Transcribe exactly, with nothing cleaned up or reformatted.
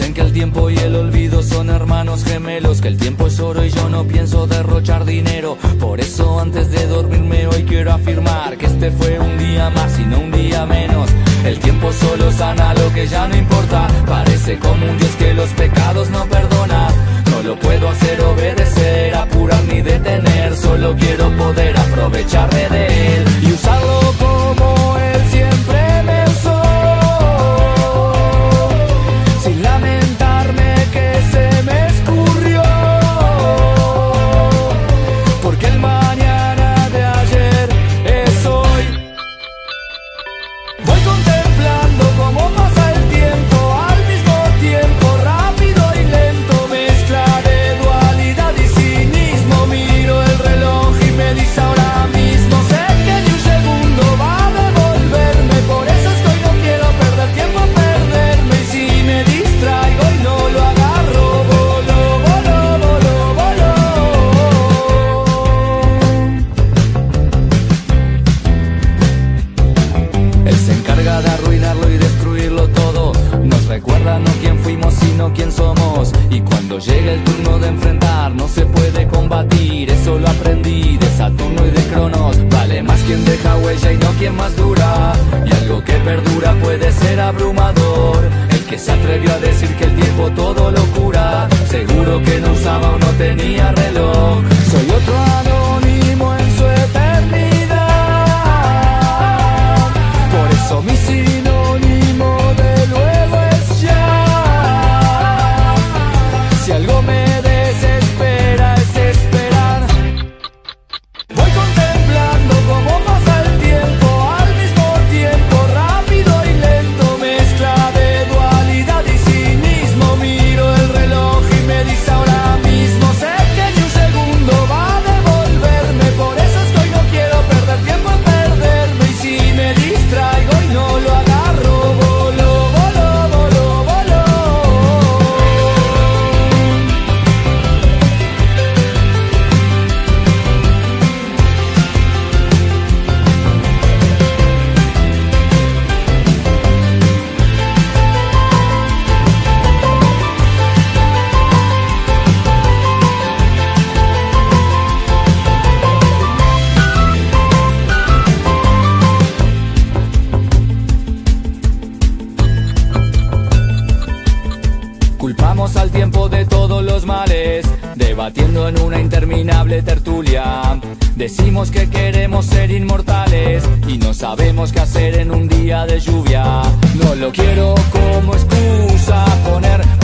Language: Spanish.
Dicen que el tiempo y el olvido son hermanos gemelos, que el tiempo es oro y yo no pienso derrochar dinero. Por eso antes de dormirme hoy quiero afirmar que este fue un día más y no un día menos. El tiempo solo sana lo que ya no importa. Parece como un Dios que los pecados no perdona. No lo puedo hacer obedecer, apurar ni detener. Solo quiero poder aprovecharme de él y usarlo como él siempre me usó, sin lamentarme que se me escurrió. Porque el mañana de ayer es hoy. Voy contemplando cómo pasa el tiempo, al mismo tiempo rápido y lento, mezcla de dualidad y cinismo. Miro el reloj y me dice ahora mismo, sé que ni un segundo va a devolverme. Por eso estoy, no quiero perder tiempo a perderme. Y si me distraigo y no lo agarro, volo, volo, volo, volo. Él se encarga de arruinarlo y destruirlo todo. Nos recuerda no quién fuimos sino quién somos. Y cuando llega el turno de enfrentar no se puede combatir. Eso lo aprendí de Saturno y de Cronos. Vale más quien deja huella y no quien más dura. Y algo que perdura puede ser abrumador. El que se atrevió a decir que el tiempo todo lo cura, seguro que no usaba o no tenía reloj. Soy otro anónimo en su eternidad. Por eso mi sinónimo de luego es ya. Si algo me desespera es esperar. Voy contemplando cómo pasa el tiempo, al mismo tiempo rápido y lento, mezcla de dualidad y cinismo. Miro el reloj y me dice ahora mismo, sé que ni un segundo va a devolverme. Por eso estoy, no quiero perder tiempo en perderme. Y si me distraigo y no lo agarro, volo, volo, volo, volo. Culpamos al tiempo de todos los males, debatiendo en una interminable tertulia. Decimos que queremos ser inmortales y no sabemos qué hacer en un día de lluvia. No lo quiero como excusa poner